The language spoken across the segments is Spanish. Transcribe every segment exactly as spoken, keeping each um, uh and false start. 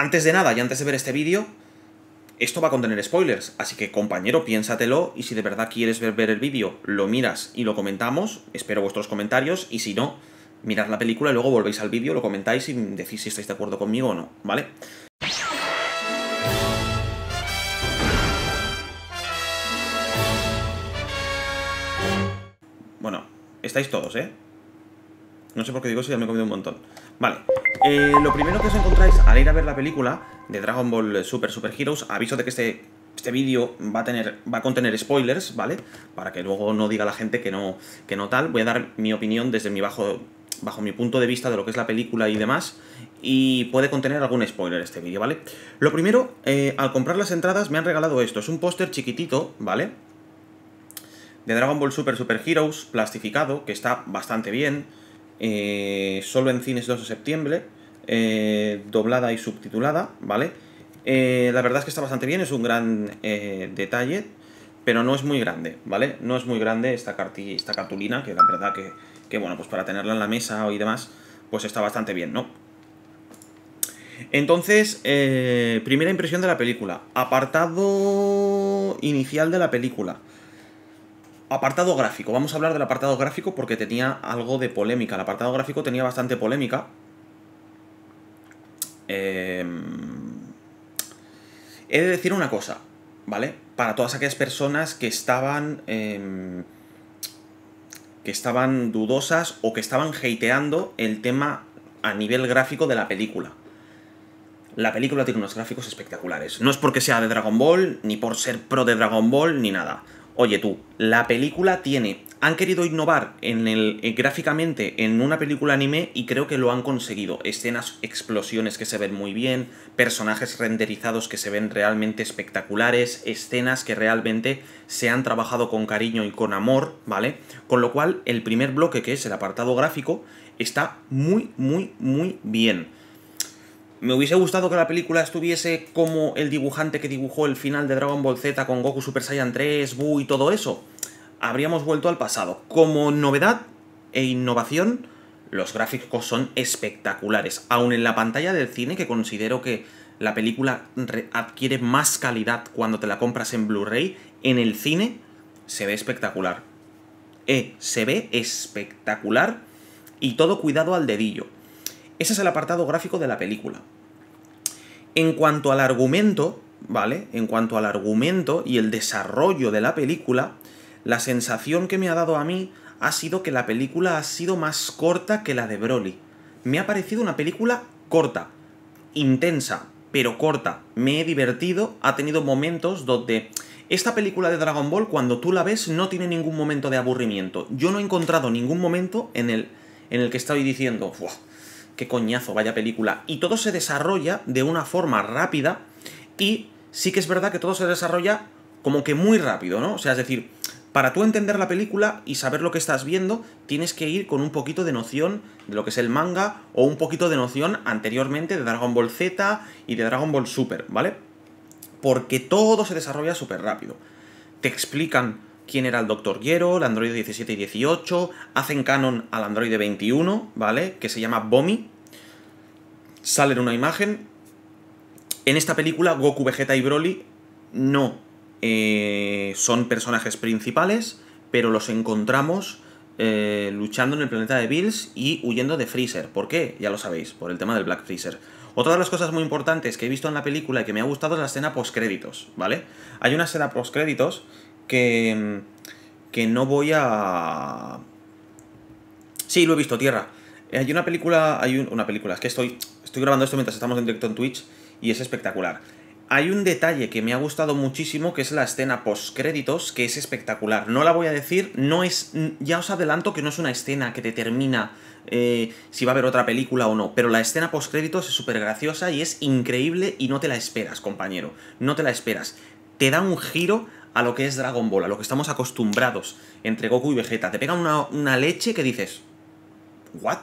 antes de nada y antes de ver este vídeo, esto va a contener spoilers, así que compañero, piénsatelo, y si de verdad quieres ver, ver el vídeo, lo miras y lo comentamos, espero vuestros comentarios, y si no, mirad la película y luego volvéis al vídeo, lo comentáis y decís si estáis de acuerdo conmigo o no, ¿vale? Bueno, estáis todos, ¿eh? No sé por qué digo eso, ya me he comido un montón. Vale, eh, lo primero que os encontráis al ir a ver la película de Dragon Ball Super Super Heroes, aviso de que este, este vídeo va a tener, va a contener spoilers, ¿vale? Para que luego no diga la gente que no, que no tal. Voy a dar mi opinión desde mi bajo, bajo mi punto de vista de lo que es la película y demás, y puede contener algún spoiler este vídeo, ¿vale? Lo primero, eh, al comprar las entradas me han regalado esto, es un póster chiquitito, ¿vale? De Dragon Ball Super Super Heroes, plastificado, que está bastante bien. Eh, solo en cines dos de septiembre, eh, doblada y subtitulada, ¿vale? Eh, la verdad es que está bastante bien, es un gran eh, detalle, pero no es muy grande, ¿vale? No es muy grande esta, carti esta cartulina, que la verdad que, que, bueno, pues para tenerla en la mesa y demás, pues está bastante bien, ¿no? Entonces, eh, primera impresión de la película. Apartado inicial de la película. Apartado gráfico, vamos a hablar del apartado gráfico porque tenía algo de polémica. El apartado gráfico tenía bastante polémica. Eh... He de decir una cosa, ¿vale? Para todas aquellas personas que estaban... Eh... que estaban dudosas o que estaban hateando el tema a nivel gráfico de la película. La película tiene unos gráficos espectaculares. No es porque sea de Dragon Ball, ni por ser pro de Dragon Ball, ni nada. Oye tú, la película tiene... Han querido innovar en el, eh, gráficamente en una película anime y creo que lo han conseguido. Escenas, explosiones que se ven muy bien, personajes renderizados que se ven realmente espectaculares, escenas que realmente se han trabajado con cariño y con amor, ¿vale? Con lo cual, el primer bloque, que es el apartado gráfico, está muy, muy, muy bien. Me hubiese gustado que la película estuviese como el dibujante que dibujó el final de Dragon Ball Z con Goku Super Saiyan tres, Buu y todo eso. Habríamos vuelto al pasado. Como novedad e innovación, los gráficos son espectaculares. Aún en la pantalla del cine, que considero que la película adquiere más calidad cuando te la compras en Blu-ray, en el cine se ve espectacular. Eh, se ve espectacular y todo cuidado al dedillo. Ese es el apartado gráfico de la película. En cuanto al argumento, ¿vale? En cuanto al argumento y el desarrollo de la película, la sensación que me ha dado a mí ha sido que la película ha sido más corta que la de Broly. Me ha parecido una película corta, intensa, pero corta. Me he divertido, ha tenido momentos donde... Esta película de Dragon Ball, cuando tú la ves, no tiene ningún momento de aburrimiento. Yo no he encontrado ningún momento en el, en el que estoy diciendo... ¡Buah! ¡Qué coñazo, vaya película! Y todo se desarrolla de una forma rápida y sí que es verdad que todo se desarrolla como que muy rápido, ¿no? O sea, es decir, para tú entender la película y saber lo que estás viendo, tienes que ir con un poquito de noción de lo que es el manga o un poquito de noción anteriormente de Dragon Ball Z y de Dragon Ball Super, ¿vale? Porque todo se desarrolla súper rápido. Te explican quién era el doctor Gero, el androide diecisiete y dieciocho, hacen canon al androide veintiuno, ¿vale? Que se llama Bomi. Sale en una imagen. En esta película, Goku, Vegeta y Broly no eh, son personajes principales, pero los encontramos eh, luchando en el planeta de Bills y huyendo de Freezer. ¿Por qué? Ya lo sabéis, por el tema del Black Freezer. Otra de las cosas muy importantes que he visto en la película y que me ha gustado es la escena postcréditos, ¿vale? Hay una escena postcréditos que, que no voy a... Sí, lo he visto, tierra. Hay una película... Hay un, una película, es que estoy, estoy grabando esto mientras estamos en directo en Twitch y es espectacular. Hay un detalle que me ha gustado muchísimo, que es la escena postcréditos, que es espectacular. No la voy a decir, no es... Ya os adelanto que no es una escena que determina eh, si va a haber otra película o no, pero la escena postcréditos es súper graciosa y es increíble y no te la esperas, compañero. No te la esperas. Te da un giro a lo que es Dragon Ball, a lo que estamos acostumbrados entre Goku y Vegeta. Te pegan una, una leche que dices... ¿What?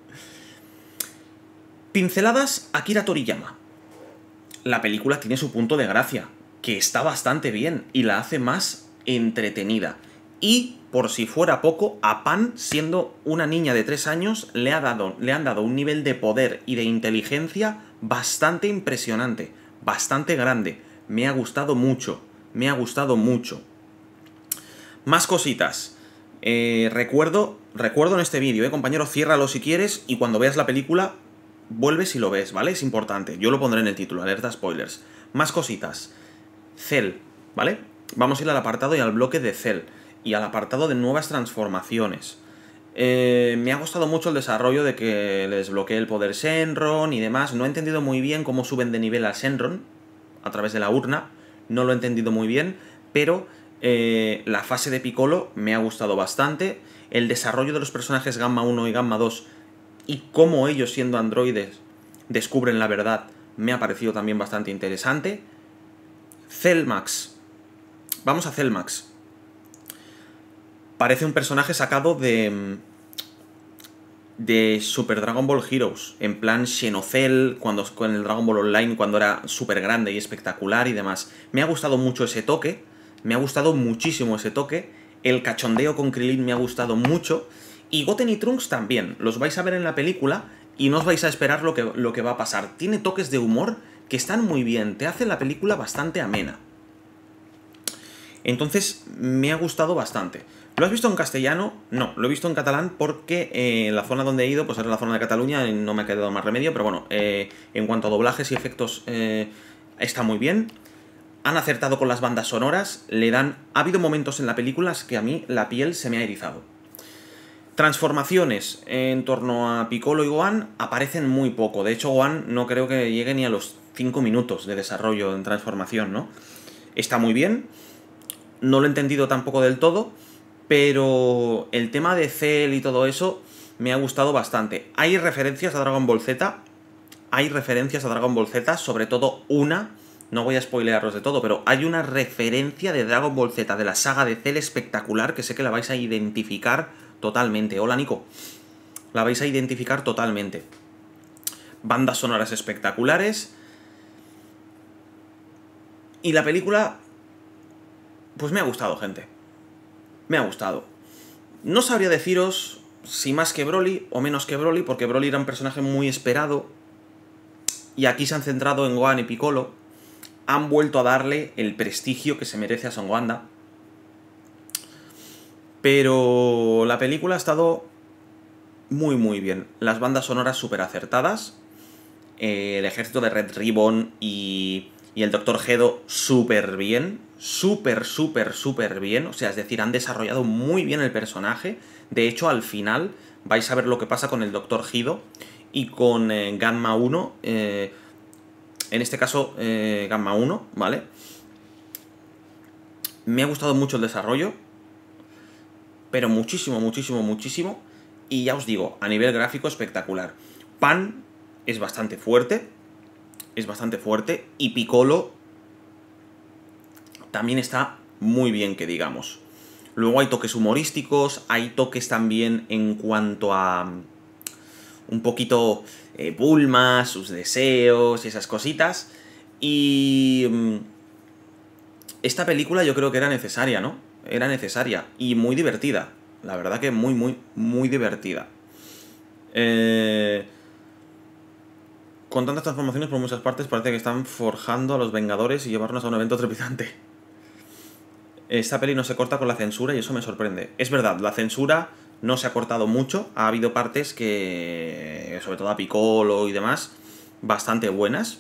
Pinceladas Akira Toriyama. La película tiene su punto de gracia, que está bastante bien y la hace más entretenida. Y por si fuera poco, a Pan, siendo una niña de tres años, le, ha dado, le han dado un nivel de poder y de inteligencia bastante impresionante, bastante grande. Me ha gustado mucho, me ha gustado mucho. Más cositas. Eh, recuerdo, recuerdo en este vídeo, eh, compañero, ciérralo si quieres y cuando veas la película, vuelves y lo ves, ¿vale? Es importante. Yo lo pondré en el título, alerta spoilers. Más cositas. Cell, ¿vale? Vamos a ir al apartado y al bloque de Cell. Y al apartado de nuevas transformaciones. Eh, me ha gustado mucho el desarrollo de que les bloquee el poder Shenron y demás. No he entendido muy bien cómo suben de nivel a Shenron a través de la urna. No lo he entendido muy bien, pero eh, la fase de Piccolo me ha gustado bastante. El desarrollo de los personajes Gamma uno y Gamma dos y cómo ellos, siendo androides, descubren la verdad, me ha parecido también bastante interesante. Cell Max. Vamos a Cell Max. Parece un personaje sacado de... de Super Dragon Ball Heroes, en plan Xenocell, cuando con el Dragon Ball Online, cuando era súper grande y espectacular y demás. Me ha gustado mucho ese toque, me ha gustado muchísimo ese toque, el cachondeo con Krillin me ha gustado mucho, y Goten y Trunks también, los vais a ver en la película y no os vais a esperar lo que, lo que va a pasar. Tiene toques de humor que están muy bien, te hace la película bastante amena. Entonces, me ha gustado bastante. ¿Lo has visto en castellano? No, lo he visto en catalán porque eh, la zona donde he ido pues era la zona de Cataluña y no me ha quedado más remedio, pero bueno, eh, en cuanto a doblajes y efectos eh, está muy bien. Han acertado con las bandas sonoras, le dan... Ha habido momentos en la película que a mí la piel se me ha erizado. Transformaciones en torno a Piccolo y Gohan aparecen muy poco. De hecho, Gohan no creo que llegue ni a los cinco minutos de desarrollo en transformación, ¿no? Está muy bien. No lo he entendido tampoco del todo, pero el tema de Cell y todo eso me ha gustado bastante. Hay referencias a Dragon Ball Z, hay referencias a Dragon Ball Z, sobre todo una, no voy a spoilearos de todo, pero hay una referencia de Dragon Ball Z, de la saga de Cell espectacular, que sé que la vais a identificar totalmente. Hola, Nico. La vais a identificar totalmente. Bandas sonoras espectaculares. Y la película... pues me ha gustado, gente. Me ha gustado. No sabría deciros si más que Broly o menos que Broly, porque Broly era un personaje muy esperado. Y aquí se han centrado en Gohan y Piccolo. Han vuelto a darle el prestigio que se merece a Son Wanda. Pero la película ha estado muy muy bien. Las bandas sonoras súper acertadas. El ejército de Red Ribbon y... y el doctor Gedo súper bien, súper, súper, súper bien. O sea, es decir, han desarrollado muy bien el personaje. De hecho, al final vais a ver lo que pasa con el doctor Gedo y con eh, Gamma uno. Eh, en este caso, eh, Gamma uno, ¿vale? Me ha gustado mucho el desarrollo. Pero muchísimo, muchísimo, muchísimo. Y ya os digo, a nivel gráfico espectacular. Pan es bastante fuerte. Es bastante fuerte. Y Piccolo también está muy bien, que digamos. Luego hay toques humorísticos. Hay toques también en cuanto a... un poquito eh, Bulma, sus deseos y esas cositas. Y... esta película yo creo que era necesaria, ¿no? Era necesaria. Y muy divertida. La verdad que muy, muy, muy divertida. Eh... Con tantas transformaciones por muchas partes parece que están forjando a los Vengadores y llevarnos a un evento trepidante. Esta peli no se corta con la censura y eso me sorprende. Es verdad, la censura no se ha cortado mucho. Ha habido partes que, sobre todo a Piccolo y demás, bastante buenas.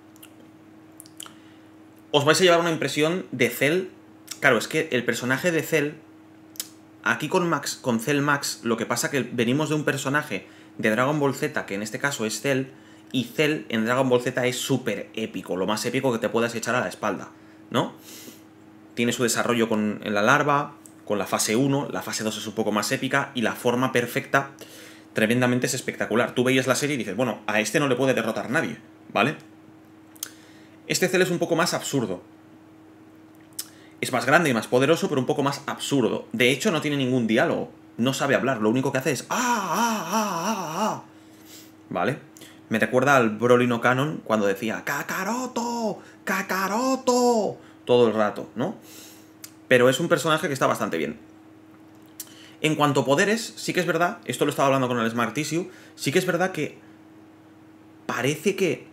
Os vais a llevar una impresión de Cell. Claro, es que el personaje de Cell... Aquí con Max, con Cell Max, lo que pasa que venimos de un personaje de Dragon Ball Z, que en este caso es Cell... Y Cell en Dragon Ball Z es súper épico, lo más épico que te puedas echar a la espalda, ¿no? Tiene su desarrollo con la larva, con la fase uno, la fase dos es un poco más épica, y la forma perfecta tremendamente es espectacular. Tú veías la serie y dices, bueno, a este no le puede derrotar nadie, ¿vale? Este Cell es un poco más absurdo. Es más grande y más poderoso, pero un poco más absurdo. De hecho, no tiene ningún diálogo, no sabe hablar, lo único que hace es ¡ah, ah, ah, ah, ah! ¿Vale? Me recuerda al Broly no Canon cuando decía ¡Kakaroto! ¡Kakaroto! Todo el rato, ¿no? Pero es un personaje que está bastante bien. En cuanto a poderes, sí que es verdad, esto lo estaba hablando con el Smart Tissue, sí que es verdad que parece que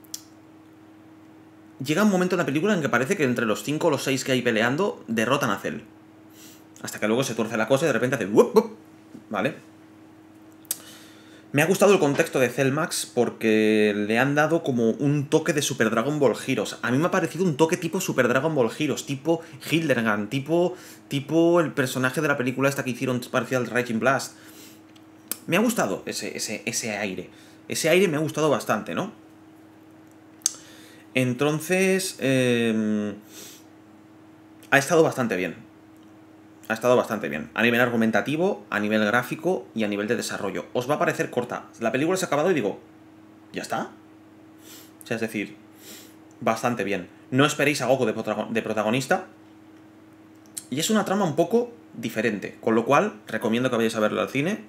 llega un momento en la película en que parece que entre los cinco o los seis que hay peleando, derrotan a Cell. Hasta que luego se tuerce la cosa y de repente hace wup, wup, ¿vale? Me ha gustado el contexto de Cell Max porque le han dado como un toque de Super Dragon Ball Heroes. A mí me ha parecido un toque tipo Super Dragon Ball Heroes, tipo Hildergan, tipo, tipo el personaje de la película esta que hicieron parecido al Raging Blast. Me ha gustado ese, ese, ese aire. Ese aire me ha gustado bastante, ¿no? Entonces, eh, ha estado bastante bien. Ha estado bastante bien. A nivel argumentativo, a nivel gráfico y a nivel de desarrollo. Os va a parecer corta. La película se ha acabado y digo, ¿ya está? O sea, es decir, bastante bien. No esperéis a Goku de, de protagonista. Y es una trama un poco diferente. Con lo cual, recomiendo que vayáis a verlo al cine.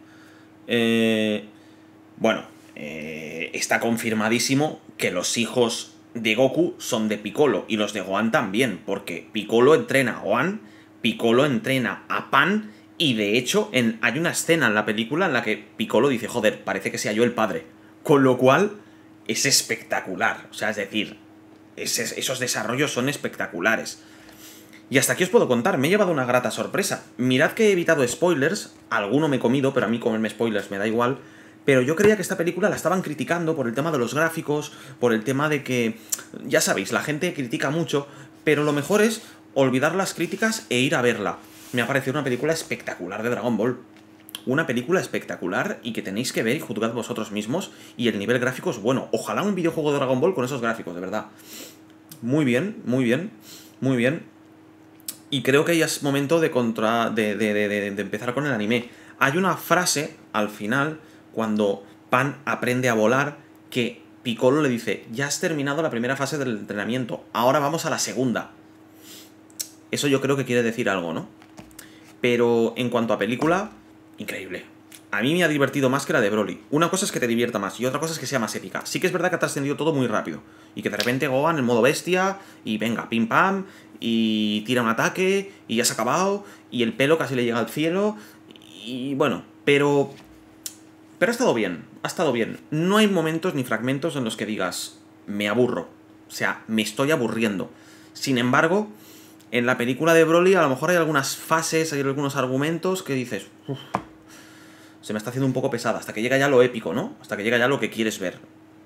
Eh, bueno, eh, está confirmadísimo que los hijos de Goku son de Piccolo. Y los de Gohan también. Porque Piccolo entrena a Gohan, Piccolo entrena a Pan, y de hecho en, hay una escena en la película en la que Piccolo dice, joder, parece que sea yo el padre. Con lo cual, es espectacular. O sea, es decir, es, es, esos desarrollos son espectaculares. Y hasta aquí os puedo contar, me he llevado una grata sorpresa. Mirad que he evitado spoilers, alguno me he comido, pero a mí comerme spoilers me da igual. Pero yo creía que esta película la estaban criticando por el tema de los gráficos, por el tema de que, ya sabéis, la gente critica mucho, pero lo mejor es olvidar las críticas e ir a verla. Me ha parecido una película espectacular de Dragon Ball. Una película espectacular y que tenéis que ver y juzgad vosotros mismos. Y el nivel gráfico es bueno. Ojalá un videojuego de Dragon Ball con esos gráficos, de verdad. Muy bien, muy bien, muy bien. Y creo que ya es momento de, contra, de, de, de, de, de empezar con el anime. Hay una frase al final, cuando Pan aprende a volar, que Piccolo le dice, ya has terminado la primera fase del entrenamiento, ahora vamos a la segunda. Eso yo creo que quiere decir algo, ¿no? Pero en cuanto a película, increíble. A mí me ha divertido más que la de Broly. Una cosa es que te divierta más y otra cosa es que sea más épica. Sí que es verdad que ha trascendido todo muy rápido. Y que de repente Gohan en modo bestia, y venga, pim pam, y tira un ataque, y ya se ha acabado, y el pelo casi le llega al cielo, y bueno, pero... Pero ha estado bien, ha estado bien. No hay momentos ni fragmentos en los que digas, me aburro. O sea, me estoy aburriendo. Sin embargo, en la película de Broly a lo mejor hay algunas fases, hay algunos argumentos que dices, uff, se me está haciendo un poco pesada, hasta que llega ya lo épico, ¿no? Hasta que llega ya lo que quieres ver.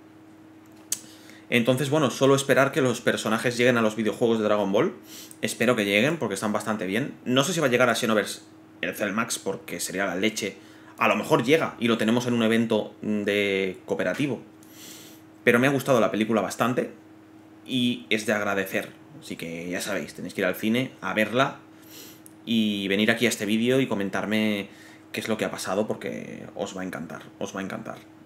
Entonces, bueno, solo esperar que los personajes lleguen a los videojuegos de Dragon Ball. Espero que lleguen, porque están bastante bien. No sé si va a llegar a Xenoverse el Cell Max, porque sería la leche. A lo mejor llega, y lo tenemos en un evento de cooperativo. Pero me ha gustado la película bastante, y es de agradecer. Así que ya sabéis, tenéis que ir al cine a verla, y venir aquí a este vídeo y comentarme qué es lo que ha pasado, porque os va a encantar, os va a encantar.